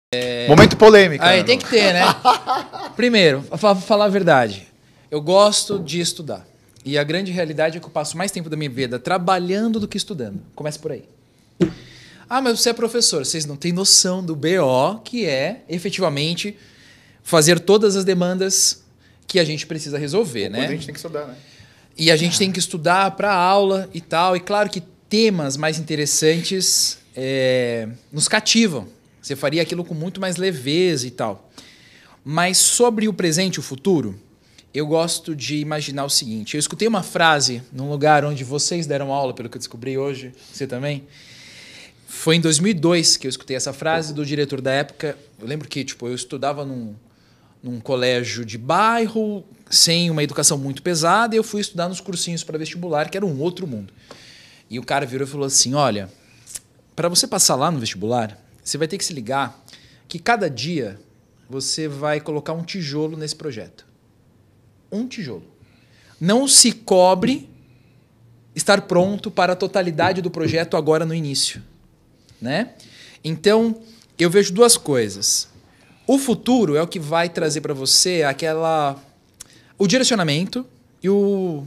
Momento polêmica. Aí tem que ter, né? Primeiro, falar a verdade. Eu gosto de estudar. E a grande realidade é que eu passo mais tempo da minha vida trabalhando do que estudando. Comece por aí. Ah, mas você é professor. Vocês não têm noção do BO que é, efetivamente, fazer todas as demandas que a gente precisa resolver, né? A gente tem que estudar, né? E a gente tem que estudar para aula e tal. E claro que temas mais interessantes nos cativam. Você faria aquilo com muito mais leveza e tal. Mas sobre o presente e o futuro, eu gosto de imaginar o seguinte. Eu escutei uma frase num lugar onde vocês deram aula, pelo que eu descobri hoje, você também. Foi em 2002 que eu escutei essa frase do diretor da época. Eu lembro que eu estudava num colégio de bairro, sem uma educação muito pesada, e eu fui estudar nos cursinhos para vestibular, que era um outro mundo. E o cara virou e falou assim, olha, para você passar lá no vestibular, você vai ter que se ligar que cada dia você vai colocar um tijolo nesse projeto. Um tijolo. Não se cobre estar pronto para a totalidade do projeto agora no início, né? Então, eu vejo duas coisas. O futuro é o que vai trazer para você o direcionamento e o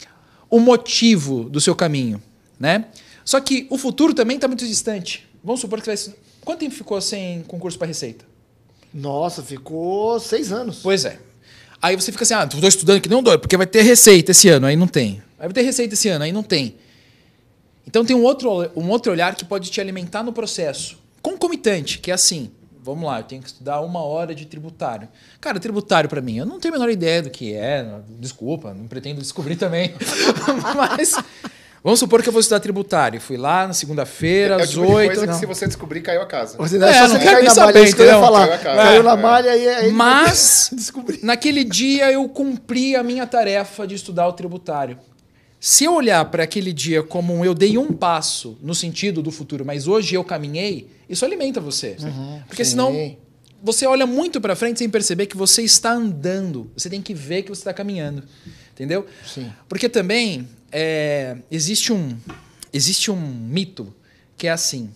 motivo do seu caminho, né? Só que o futuro também está muito distante. Vamos supor que quanto tempo ficou sem concurso para Receita? Nossa, ficou 6 anos. Pois é. Aí você fica assim, estou estudando que não doido, porque vai ter Receita esse ano, aí não tem. Aí vai ter Receita esse ano, aí não tem. Então tem um outro olhar que pode te alimentar no processo. Concomitante, que é assim, vamos lá, eu tenho que estudar 1 hora de tributário. Cara, tributário para mim, eu não tenho a menor ideia do que é, desculpa, não pretendo descobrir também. Mas vamos supor que eu vou estudar tributário. Fui lá na segunda-feira, às 8. É coisa que se você descobrir, caiu a casa. Você não quero nem na saber, malha, isso que eu ia entendeu? falar. Caiu na malha e aí Mas, naquele dia, eu cumpri a minha tarefa de estudar o tributário. Se eu olhar para aquele dia como eu dei um passo no sentido do futuro, mas hoje eu caminhei, isso alimenta você. Porque senão você olha muito para frente sem perceber que você está andando. Você tem que ver que você está caminhando. Entendeu? Sim. Porque também existe um mito que é assim.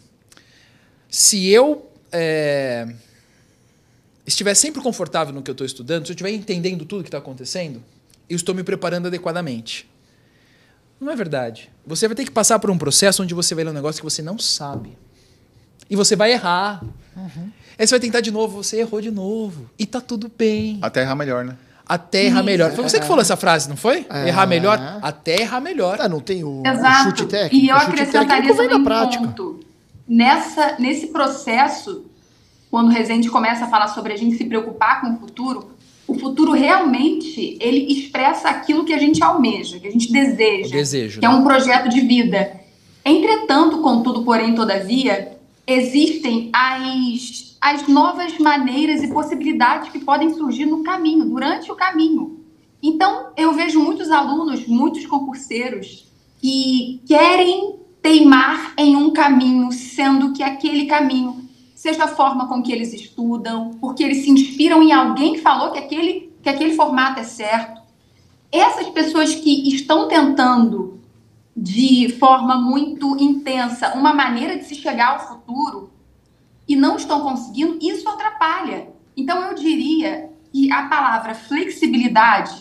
Se eu estiver sempre confortável no que eu estou estudando, se eu estiver entendendo tudo que está acontecendo, eu estou me preparando adequadamente. Não é verdade. Você vai ter que passar por um processo onde você vai ler um negócio que você não sabe. E você vai errar. Aí você vai tentar de novo, você errou de novo. E tá tudo bem. Até errar melhor, né? Até errar melhor. Foi você que falou essa frase, não foi? Errar melhor? Até errar melhor. Não tem o Exato. chute técnico. E eu o chute acrescentaria vem também na prática. ponto. Nesse processo, quando o Rezende começa a falar sobre a gente se preocupar com o futuro realmente ele expressa aquilo que a gente almeja, que a gente deseja. O desejo, que é um projeto de vida. Entretanto, contudo, porém, todavia, existem as novas maneiras e possibilidades que podem surgir no caminho, durante o caminho. Então, eu vejo muitos alunos, muitos concurseiros que querem teimar em um caminho, sendo que aquele caminho seja a forma com que eles estudam, porque eles se inspiram em alguém que falou que aquele formato é certo. Essas pessoas que estão tentando, de forma muito intensa, uma maneira de se chegar ao futuro e não estão conseguindo, isso atrapalha. Então, eu diria que a palavra flexibilidade,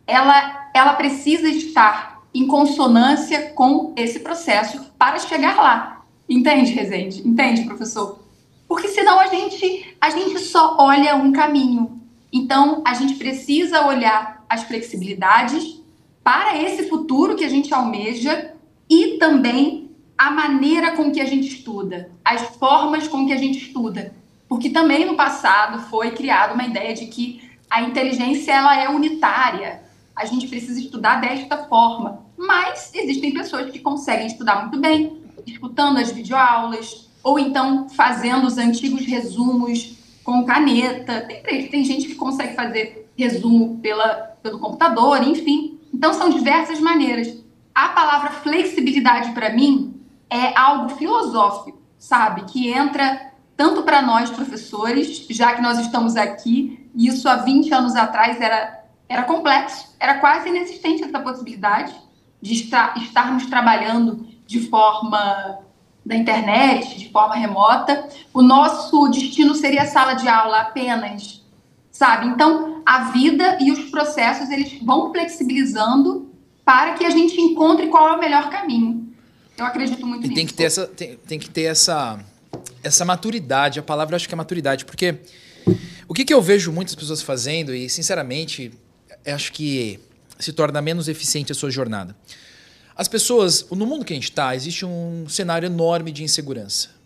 ela precisa estar em consonância com esse processo para chegar lá. Entende, Rezende? Entende, professor? Porque senão a gente só olha um caminho. Então, a gente precisa olhar as flexibilidades para esse futuro que a gente almeja e também a maneira com que a gente estuda, as formas com que a gente estuda. Porque também no passado foi criada uma ideia de que a inteligência ela é unitária. A gente precisa estudar desta forma. Mas existem pessoas que conseguem estudar muito bem, escutando as videoaulas, ou então fazendo os antigos resumos com caneta. Tem gente que consegue fazer resumo pelo computador, enfim. Então, são diversas maneiras. A palavra flexibilidade, para mim, é algo filosófico, sabe? Que entra tanto para nós, professores, já que nós estamos aqui, e isso há 20 anos atrás era complexo, era quase inexistente essa possibilidade de estarmos trabalhando de forma da internet, de forma remota. O nosso destino seria a sala de aula apenas, sabe? Então, a vida e os processos, eles vão flexibilizando para que a gente encontre qual é o melhor caminho. Eu acredito muito nisso. Tem que ter essa maturidade. A palavra, eu acho que é maturidade. Porque o que eu vejo muitas pessoas fazendo, e sinceramente, eu acho que se torna menos eficiente a sua jornada. As pessoas, no mundo que a gente está, existe um cenário enorme de insegurança.